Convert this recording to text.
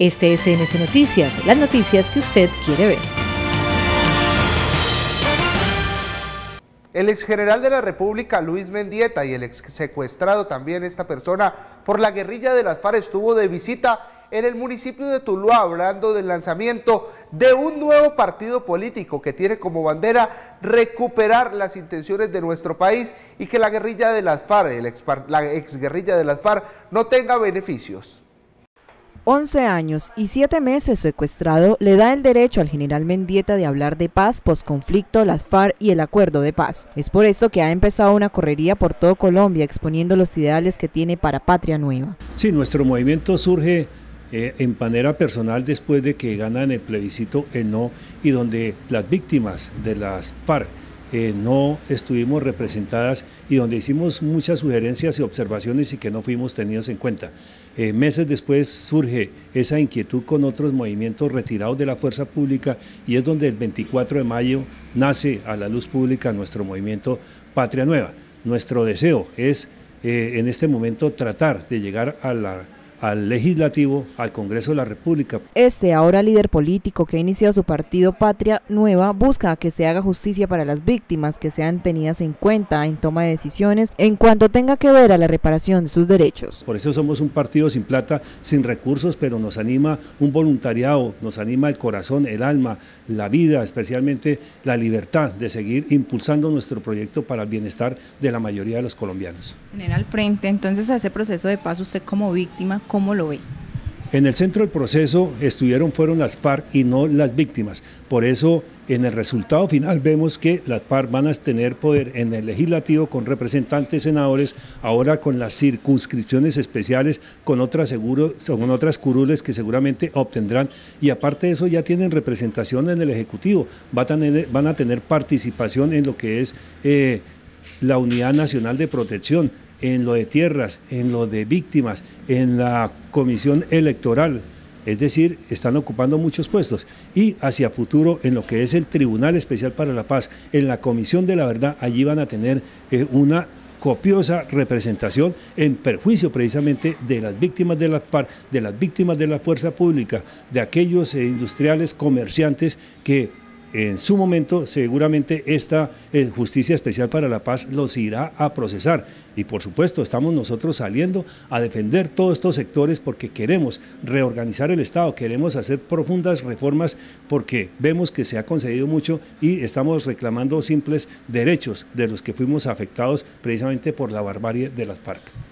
Este es CNC Noticias, las noticias que usted quiere ver. El exgeneral de la República, Luis Mendieta, y el ex secuestrado también, esta persona, por la guerrilla de las FARC, estuvo de visita en el municipio de Tuluá, hablando del lanzamiento de un nuevo partido político que tiene como bandera recuperar las intenciones de nuestro país y que la guerrilla de las FARC, la exguerrilla de las FARC, no tenga beneficios. 11 años y 7 meses secuestrado le da el derecho al general Mendieta de hablar de paz, posconflicto, las FARC y el acuerdo de paz. Es por esto que ha empezado una correría por todo Colombia exponiendo los ideales que tiene para Patria Nueva. Sí, nuestro movimiento surge en manera personal después de que ganan el plebiscito el no y donde las víctimas de las FARC no estuvimos representadas y donde hicimos muchas sugerencias y observaciones y que no fuimos tenidos en cuenta. Meses después surge esa inquietud con otros movimientos retirados de la fuerza pública y es donde el 24 de mayo nace a la luz pública nuestro movimiento Patria Nueva. Nuestro deseo es en este momento tratar de llegar al Legislativo, al Congreso de la República. Este ahora líder político que ha iniciado su partido Patria Nueva busca que se haga justicia para las víctimas, que sean tenidas en cuenta en toma de decisiones en cuanto tenga que ver a la reparación de sus derechos. Por eso somos un partido sin plata, sin recursos, pero nos anima un voluntariado, nos anima el corazón, el alma, la vida, especialmente la libertad de seguir impulsando nuestro proyecto para el bienestar de la mayoría de los colombianos. Al frente, entonces, a ese proceso de paz, usted como víctima, ¿cómo lo ve? En el centro del proceso fueron las FARC y no las víctimas. Por eso, en el resultado final vemos que las FARC van a tener poder en el legislativo con representantes senadores, ahora con las circunscripciones especiales, con otras curules que seguramente obtendrán. Y aparte de eso ya tienen representación en el ejecutivo, van a tener participación en lo que es la Unidad Nacional de Protección, en lo de tierras, en lo de víctimas, en la comisión electoral, es decir, están ocupando muchos puestos y hacia futuro en lo que es el Tribunal Especial para la Paz, en la Comisión de la Verdad, allí van a tener una copiosa representación en perjuicio precisamente de las víctimas de las FARC, de las víctimas de la fuerza pública, de aquellos industriales, comerciantes que en su momento seguramente esta Justicia Especial para la Paz los irá a procesar y por supuesto estamos nosotros saliendo a defender todos estos sectores porque queremos reorganizar el Estado, queremos hacer profundas reformas porque vemos que se ha concedido mucho y estamos reclamando simples derechos de los que fuimos afectados precisamente por la barbarie de las FARC.